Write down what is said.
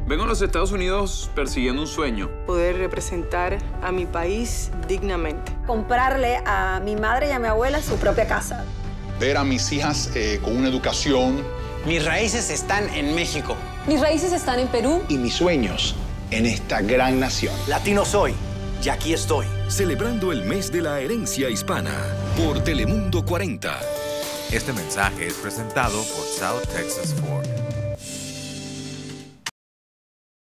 Vengo a los Estados Unidos persiguiendo un sueño. Poder representar a mi país dignamente. Comprarle a mi madre y a mi abuela su propia casa. Ver a mis hijas con una educación. Mis raíces están en México. Mis raíces están en Perú. Y mis sueños en esta gran nación. Latino soy, y aquí estoy. Celebrando el mes de la herencia hispana por Telemundo 40. Este mensaje es presentado por South Texas Ford.